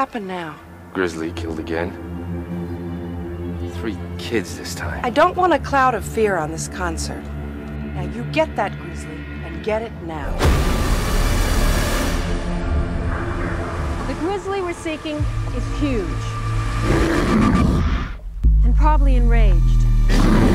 happened now? Grizzly killed again. 3 kids this time. I don't want a cloud of fear on this concert. Now you get that, Grizzly, and get it now. The grizzly we're seeking is huge. And probably enraged.